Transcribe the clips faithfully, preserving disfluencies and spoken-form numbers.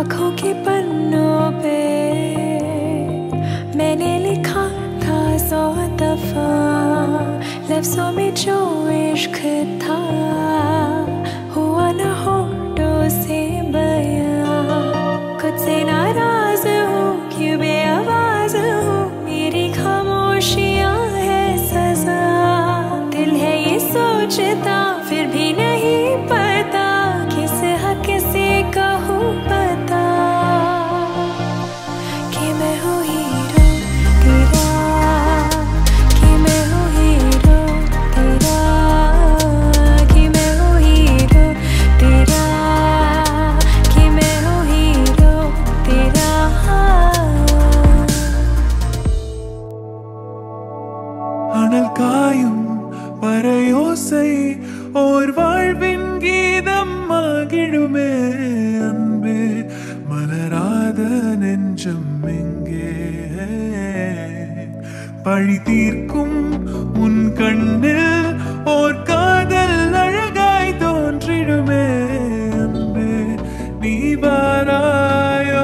आँखों के पन्नों पे मैंने लिखा था सौ दफा लफ्जों में जो इश्क था हुआ न होठों से बयां खुद से नाराज हूँ क्यों बेआवाज हूँ मेरी खामोशियाँ है सजा दिल है ये सोचता फिर भी नहीं पता किस हक से कहूँ पता कि मैं हूँ हीरो तेरा कि मैं हूँ हीरो तेरा कि मैं हूँ हीरो तेरा कि मैं हूँ हीरो तेरा அனல் காயும் பறையோசை ஓர் வாழ்வின் கீதம் ஆகிடுமே அன்பே மலராத நெஞ்சம் எங்கே பழி தீர்க்கும் உன் கண்ணில் ஓர் காதல் அழகாய் தோன்றிடுமே அன்பே நீ வாராயோ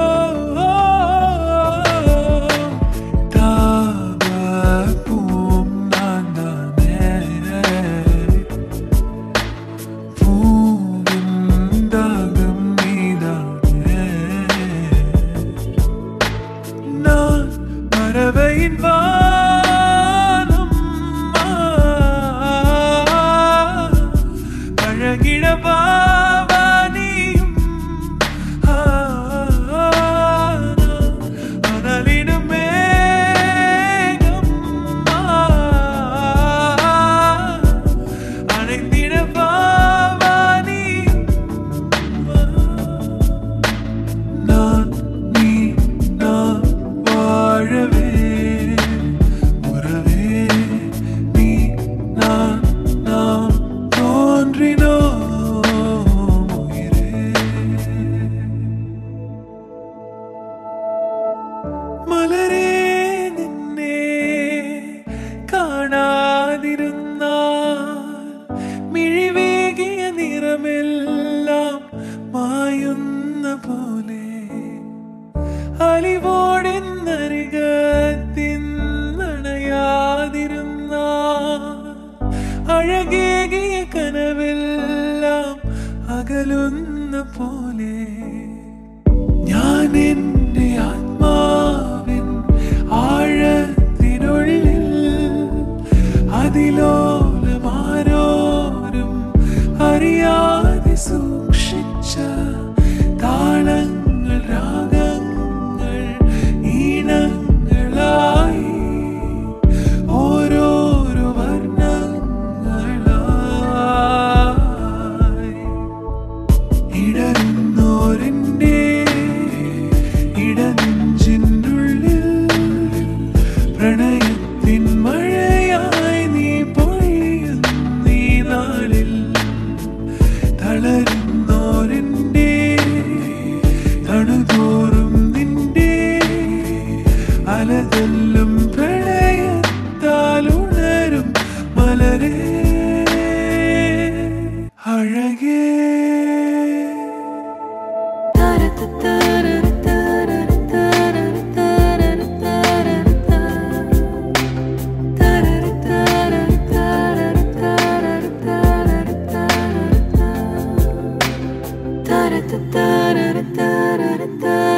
பறவையின் வானம் அழகிடவா வானியும் அனலிடும் மேகம் அனைத்திடவா வானியும் நான் நீ நான் வாழவே மலரே நின்னே കാണാതിരുന്നാൽ മിഴിവേകിയ നിറമെല്ലാം മായുന്ന പോലെ അലിവോടെന്നരികത്തിന്നണയാതിരുന്നാൽ അഴകേകിയ കനവെല്ലാം അകലുന്ന പോലെ ഞാൻ എൻ്റെ ആത്മാവിൻ ആഴത്തിനുള്ളിൽ അതിലോലമാരോരും അറിയാതെ സൂക്ഷിച്ച താളങ്ങൾ രാഗങ്ങൾ ഈണങ്ങളായി ഓരോരോ വർണ്ണങ്ങളായി ഇടറുന്നോരെൻ്റെ ഇടനെഞ്ചിനുള്ളിൽ പ്രണയത്തിൻ മഴയായി നീ പൊഴിയുന്നീ നാളിൽ തളരുന്നോരെൻ്റെ തണുതോറും നിന്റെ അലതല്ലും പ്രളയത്താൽ ഉണരും മലരേ അഴകേ Da da da da da da da da da.